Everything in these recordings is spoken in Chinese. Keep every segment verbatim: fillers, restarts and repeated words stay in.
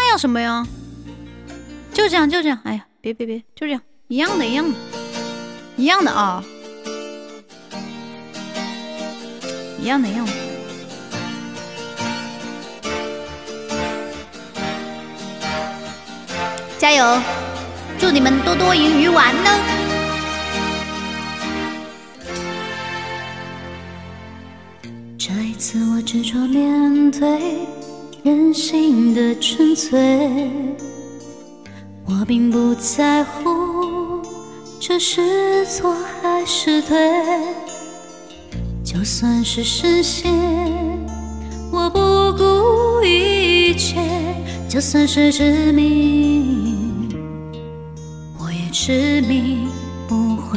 要什么呀？就这样，就这样。哎呀，别别别，就这样，一样的，一样的，一样的啊，一样的，一样的。加油！祝你们多多赢鱼丸呢。 这一次我执着面对人性的纯粹，我并不在乎这是错还是对，就算是深陷，我不顾一切，就算是致命，我也执迷不悔。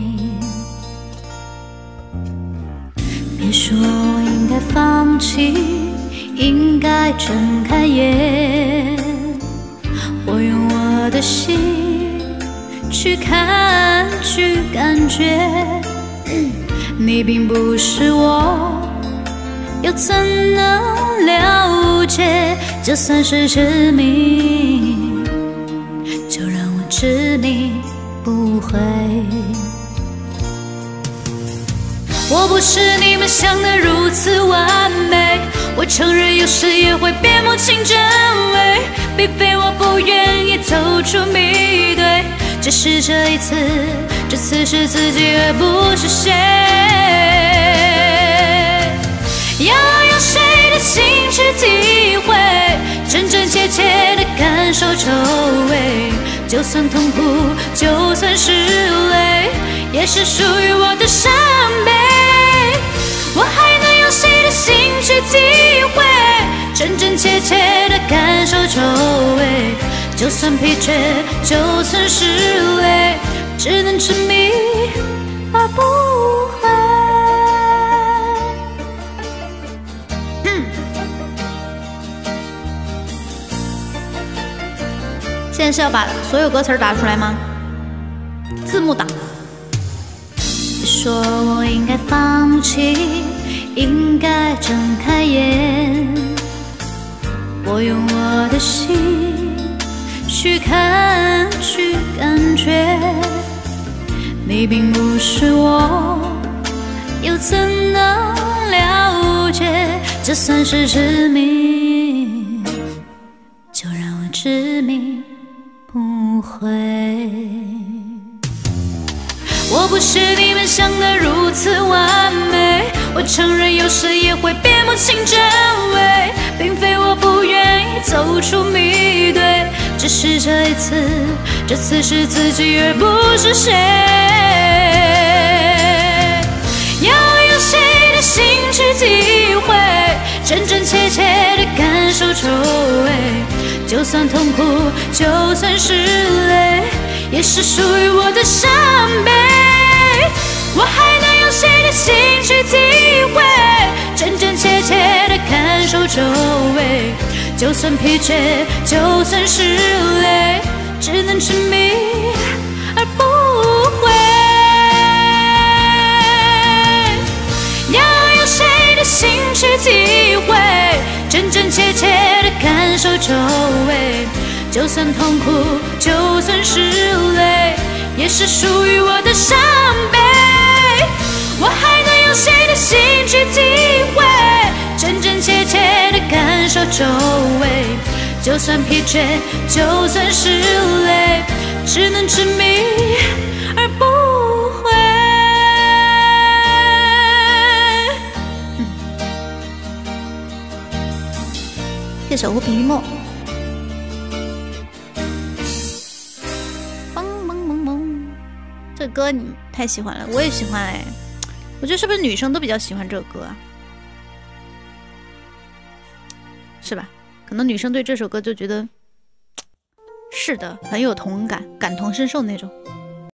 别说我应该放弃，应该睁开眼，我用我的心去看，去感觉，你并不是我，又怎能了解？就算是执迷，就让我执迷不悔。我不是你们想的如此完美，我承认有时也会变不清真伪，并非我不愿意走出迷对，只是这一次，这次是自己而不是谁。要用谁的心去体会，真真切切的感受周围，就算痛苦，就算是泪，也是属于我的伤悲。我还能用谁的心去体会，真真切切的感受周围，就算疲倦，就算是累，只能执迷而不悔。 嗯，现在是要把所有歌词打出来吗？字幕打。 说我应该放弃，应该睁开眼，我用我的心去看，去感觉，你并不是我，又怎能了解？就算是执迷，就让我执迷不悔。我不是你们想的如此完美，我承认有时也会辨不清真伪，并非我不愿意走出迷对，只是这一次，这次是自己而不是谁。要用谁的心去体会，真真切切的感受周围，就算痛苦，就算是泪，也是属于我的伤悲。我还能用谁的心去体会，真真切切的感受周围，就算疲倦，就算是累，只能执迷而不悔。要用谁的心去体会，真真切切的感受周围，就算痛苦，就算是累，也是属于我的伤悲。我还能用谁的心去体会，真真切切的感受周围，就算疲倦，就算是累，只能执迷而不悔。 谢守护平一墨。这歌你太喜欢了，我也喜欢哎。我觉得是不是女生都比较喜欢这首歌啊？是吧？可能女生对这首歌就觉得是的，很有同感，感同身受那种。